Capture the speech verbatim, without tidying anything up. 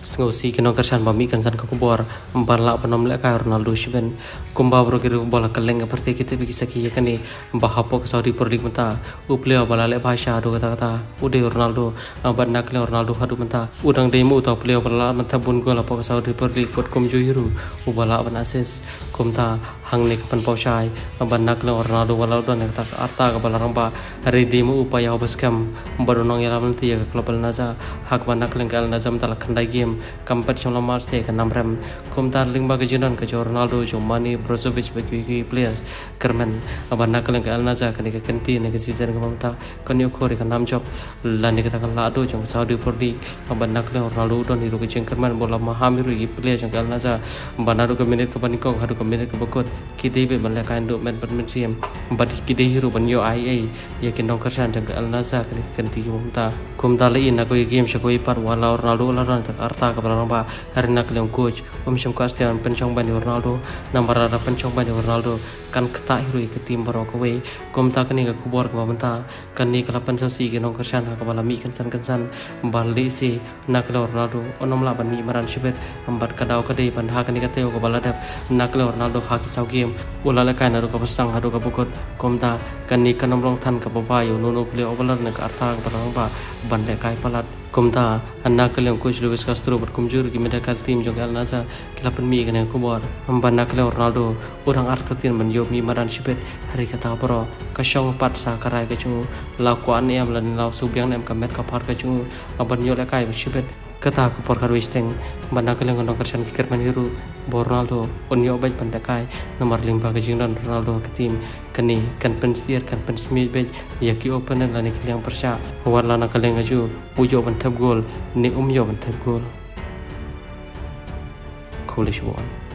Sengausi kena kersan bami kan san kakubor balak penom lek kay Ronaldo shiben kumba bro kiru bola keleng seperti kita bagi saki ya kani bahapok Saudi Pro League menta upleo bala lek bahasa ado kata kata ude Ronaldo bannak le Ronaldo hadu menta udang demo utau pleo bala menta bun gol apok Saudi Pro League kot kum juhiru ubala ban asis kumta hang nik pan paushai bannak le Ronaldo bala don kata arta ka bala ramba hari demo upaya obaskam baronong yalam nanti ya klub naza hak bannak le kal nazam tal khandai game kampet trong lamar ste ka namram kumtar lingba ke jinon ke Ronaldo Jomani Brozovic bagi players kermen abanna kalen ke alnaza kani ke kenti ne ke season ke mamta kanyo khori ka nam job lani ke takal lado jong Saudi Pro League abanna kalen Ronaldo don hiru ke jengkerman bola mahamiru i players jong alnaza banaru ke minit ke panikong hadu ke minit ke bekot kide be manla ka ndo men badmin sim bad kide hiru banyo I A ya ke nong kersan jong alnaza kani kenti ke mamta kumta le ina ko game shakoi par wala Ronaldo la ran tak arta ka balamba harina klem coach umsham kastian pencong bani Ronaldo nambar ada pencong bani Ronaldo kan keta hiru ke tim baro ko we kumta kani ka kubor ka menta kani kala pensau si ke nong kersan ka bala mi kan san kan san bali si naklo Ronaldo onom la ban mi maran shibet ambat kadau ka dei ban ha kani ka teo ka bala dap naklo Ronaldo ha ki sau game ulala ka na ro ka pasang hadu ka bukot kumta kani kanom long than ka babayo nono ple obalar na ka arta ka balamba bande kai palat kumta anak kalian coach Luis Castro berkumjur di medical team juga Al-Naza kelapan mi kena kubor ambana kalian Ronaldo orang artatin menjawab mi maran sibet hari kata bro kasyong pat sa karai kacung lakuan em lan lau subyang em kamet kapar kacung aban yo lekai sibet kata kupor karwisteng bana kalian ngono kersan fikir maniru Ronaldo onyo baj pandakai nomor lima ke jingran Ronaldo ke tim kani kan pensier kan pensmith baj yaki opener lani kalian persya warlana kalian ngaju ujo bantab gol ni umyo bantab gol Coolish one